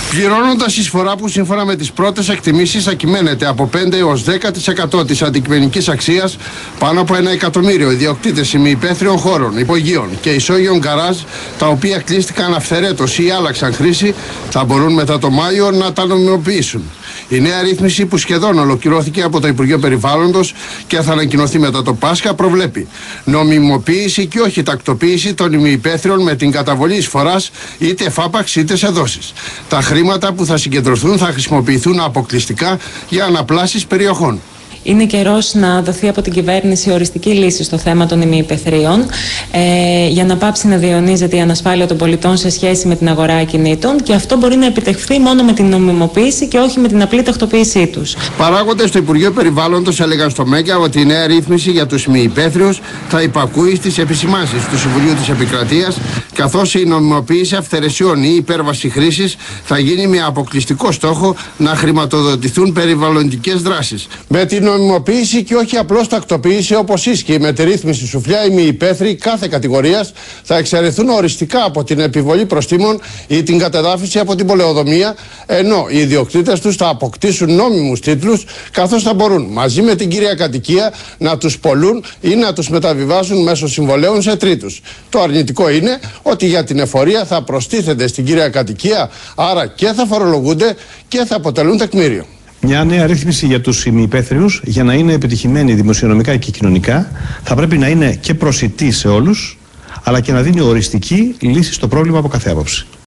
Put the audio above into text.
Πληρώνοντας εισφορά που σύμφωνα με τις πρώτες εκτιμήσεις θα κυμαίνεται από 5 έως 10% της αντικειμενικής αξίας, πάνω από 1 εκατομμύριο ιδιοκτήτες ημιυπαίθριων χώρων, υπογείων και ισόγειων γκαράζ, τα οποία κλείστηκαν αυθαιρέτως ή άλλαξαν χρήση, θα μπορούν μετά το Μάιο να τα νομιμοποιήσουν. Η νέα ρύθμιση, που σχεδόν ολοκληρώθηκε από το Υπουργείο Περιβάλλοντος και θα ανακοινωθεί μετά το Πάσχα, προβλέπει νομιμοποίηση και όχι τακτοποίηση των ημιυπαίθριων με την καταβολή εισφοράς είτε εφάπαξ είτε σε δόσεις. Τα χρήματα που θα συγκεντρωθούν θα χρησιμοποιηθούν αποκλειστικά για αναπλάσεις περιοχών. Είναι καιρός να δοθεί από την κυβέρνηση οριστική λύση στο θέμα των ημιυπαιθρίων, για να πάψει να διαιωνίζεται η ανασφάλεια των πολιτών σε σχέση με την αγορά ακινήτων, και αυτό μπορεί να επιτευχθεί μόνο με την νομιμοποίηση και όχι με την απλή τακτοποίησή τους. Παράγοντες του Υπουργείου Περιβάλλοντος έλεγαν στο ΜΕΚΑ ότι η νέα ρύθμιση για τους ημιυπαίθριους θα υπακούει στις επισημάνσεις του Συμβουλίου της Επικρατείας, καθώς η νομιμοποίηση αυθαιρεσιών ή υπέρβαση χρήσης θα γίνει με αποκλειστικό στόχο να χρηματοδοτηθούν περιβαλλοντικές δράσεις. Με την νομιμοποίηση και όχι απλώς τακτοποίηση, όπως ίσχυε με τη ρύθμιση σουφλιά, οι ημιυπαίθριοι κάθε κατηγορίας θα εξαιρεθούν οριστικά από την επιβολή προστίμων ή την κατεδάφιση από την πολεοδομία, ενώ οι ιδιοκτήτες τους θα αποκτήσουν νόμιμους τίτλους, καθώς θα μπορούν μαζί με την κύρια κατοικία να τους πωλούν ή να τους μεταβιβάζουν μέσω συμβολέων σε τρίτους. Το αρνητικό είναι ότι για την εφορία θα προστίθενται στην κύρια κατοικία, άρα και θα φορολογούνται και θα αποτελούν τεκμήριο. Μια νέα ρύθμιση για τους ημιυπαίθριους, για να είναι επιτυχημένη δημοσιονομικά και κοινωνικά, θα πρέπει να είναι και προσιτή σε όλους, αλλά και να δίνει οριστική λύση στο πρόβλημα από κάθε άποψη.